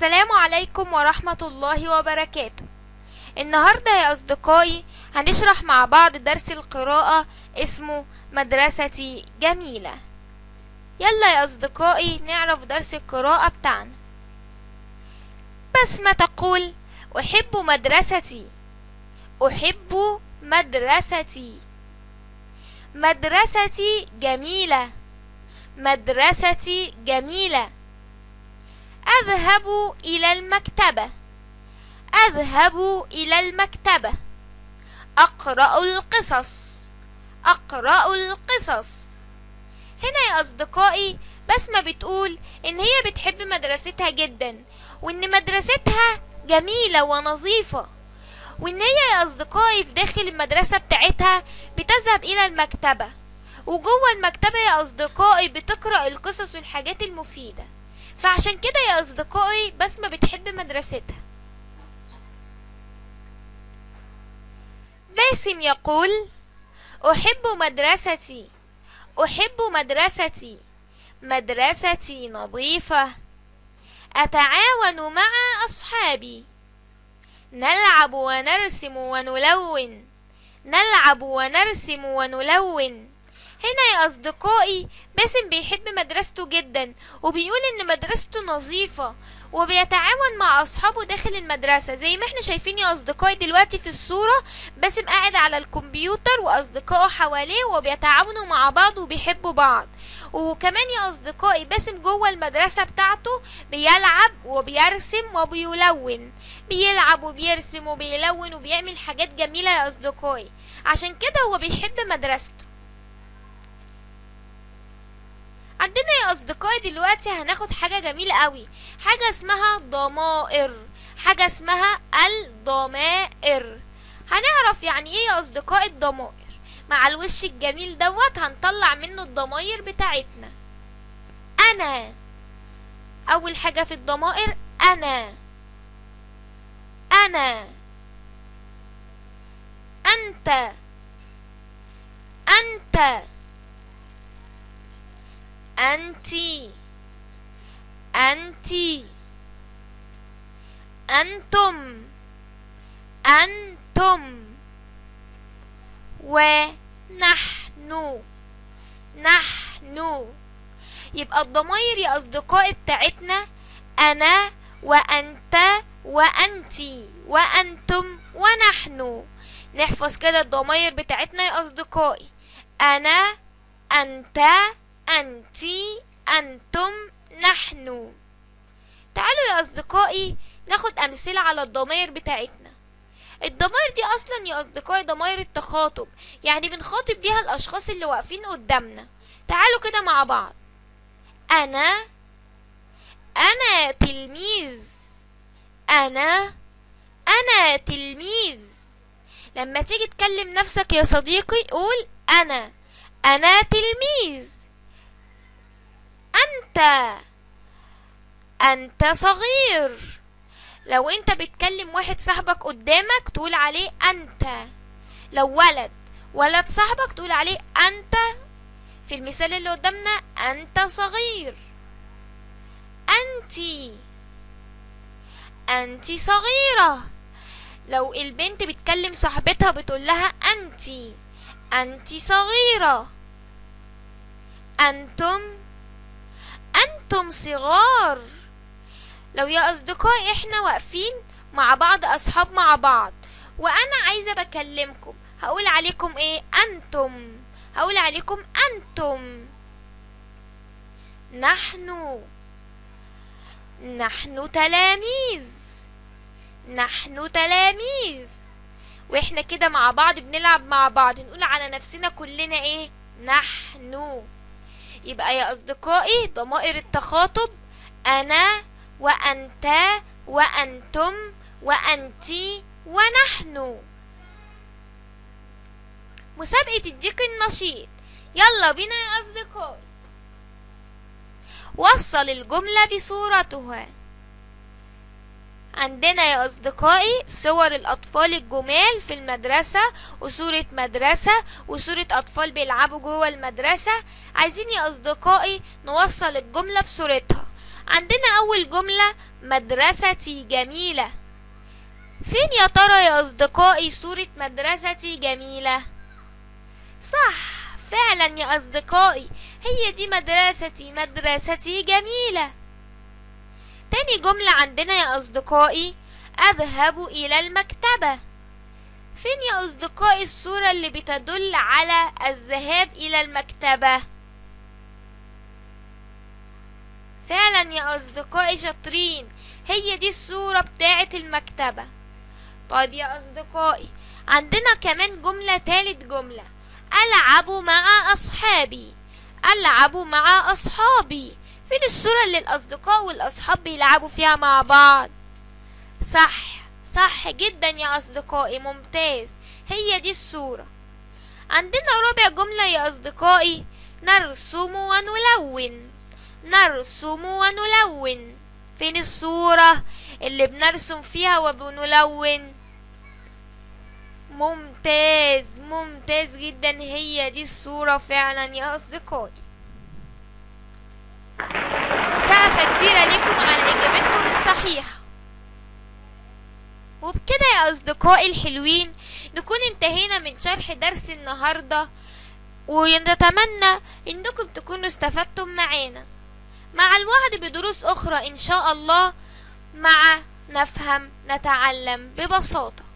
السلام عليكم ورحمة الله وبركاته. النهاردة يا أصدقائي هنشرح مع بعض درس القراءة اسمه مدرستي جميلة. يلا يا أصدقائي نعرف درس القراءة بتاعنا. بسمة تقول: أحب مدرستي، أحب مدرستي، مدرستي جميلة، مدرستي جميلة. أذهب إلى المكتبة، أذهب إلى المكتبة. أقرأ القصص، أقرأ القصص. هنا يا أصدقائي بسمة بتقول إن هي بتحب مدرستها جدا، وإن مدرستها جميلة ونظيفة، وإن هي يا أصدقائي في داخل المدرسة بتاعتها بتذهب إلى المكتبة، وجوه المكتبة يا أصدقائي بتقرأ القصص والحاجات المفيدة. فعشان كده يا أصدقائي بسمة بتحب مدرستها. باسم يقول: أحب مدرستي، أحب مدرستي، مدرستي نظيفة. أتعاون مع أصحابي، نلعب ونرسم ونلون، نلعب ونرسم ونلون. هنا يا أصدقائي باسم بيحب مدرسته جدا، وبيقول إن مدرسته نظيفة، وبيتعاون مع أصحابه داخل المدرسة. زي ما احنا شايفين يا أصدقائي دلوقتي في الصورة، باسم قاعد على الكمبيوتر وأصدقائه حواليه وبيتعاونوا مع بعض وبيحبوا بعض. وكمان يا أصدقائي باسم جوه المدرسة بتاعته بيلعب وبيرسم وبيلون، بيلعب وبيرسم وبيلون وبيعمل حاجات جميلة يا أصدقائي. عشان كده هو بيحب مدرسته. عندنا يا أصدقائي دلوقتي هناخد حاجة جميلة قوي، حاجة اسمها ضمائر، حاجة اسمها الضمائر. هنعرف يعني ايه يا أصدقائي الضمائر. مع الوش الجميل دوت هنطلع منه الضمائر بتاعتنا. أنا، أول حاجة في الضمائر أنا، أنا. أنت، أنت. أنتي، أنتي. أنتم، أنتم. ونحن، نحن. يبقى الضمائر يا أصدقائي بتاعتنا أنا وأنت وأنتي وأنتم ونحن. نحفظ كده الضمائر بتاعتنا يا أصدقائي: أنا، أنت، أنتي، أنتم، نحن. تعالوا يا أصدقائي ناخد أمثلة على الضمائر بتاعتنا. الضمائر دي أصلا يا أصدقائي ضمائر التخاطب، يعني بنخاطب بيها الأشخاص اللي واقفين قدامنا. تعالوا كده مع بعض: أنا، أنا تلميذ، أنا، أنا تلميذ. لما تيجي تكلم نفسك يا صديقي قول أنا، أنا تلميذ. أنت، أنت صغير. لو أنت بتكلم واحد صاحبك قدامك تقول عليه أنت. لو ولد صاحبك تقول عليه أنت. في المثال اللي قدامنا أنت صغير. أنتي، أنتي صغيرة. لو البنت بتكلم صاحبتها بتقول لها أنتي، أنتي صغيرة. أنتم، أنتم صغار. لو يا أصدقائي إحنا واقفين مع بعض أصحاب مع بعض وأنا عايزة بكلمكم هقول عليكم إيه؟ أنتم. هقول عليكم أنتم. نحن، نحن تلاميذ، نحن تلاميذ. وإحنا كده مع بعض بنلعب مع بعض نقول على نفسنا كلنا إيه؟ نحن. يبقى يا أصدقائي ضمائر التخاطب أنا وأنت وأنتم وأنتي ونحن. مسابقة الديك النشيط، يلا بينا يا أصدقائي. وصل الجملة بصورتها. عندنا يا أصدقائي صور الأطفال الجمال في المدرسة، وصورة مدرسة، وصورة أطفال بيلعبوا جوه المدرسة. عايزين يا أصدقائي نوصل الجملة بصورتها. عندنا أول جملة مدرستي جميلة. فين يا ترى يا أصدقائي صورة مدرستي جميلة؟ صح، فعلا يا أصدقائي، هي دي مدرستي، مدرستي جميلة. تاني جملة عندنا يا أصدقائي أذهب إلى المكتبة. فين يا أصدقائي الصورة اللي بتدل على الذهاب إلى المكتبة؟ فعلا يا أصدقائي شاطرين، هي دي الصورة بتاعة المكتبة. طيب يا أصدقائي عندنا كمان جملة، تالت جملة ألعب مع أصحابي. ألعب مع أصحابي، فين الصورة اللي الأصدقاء والأصحاب بيلعبوا فيها مع بعض؟ صح، صح جدا يا أصدقائي، ممتاز، هي دي الصورة. عندنا رابع جملة يا أصدقائي نرسم ونلون. نرسم ونلون، فين الصورة اللي بنرسم فيها وبنلون؟ ممتاز، ممتاز جدا، هي دي الصورة فعلا يا أصدقائي. سقفة كبيرة لكم على إجابتكم الصحيحة. وبكده يا أصدقائي الحلوين نكون انتهينا من شرح درس النهاردة، ونتمنى انكم تكونوا استفدتم معانا، مع الوعد بدروس أخرى إن شاء الله. مع نفهم نتعلم ببساطة.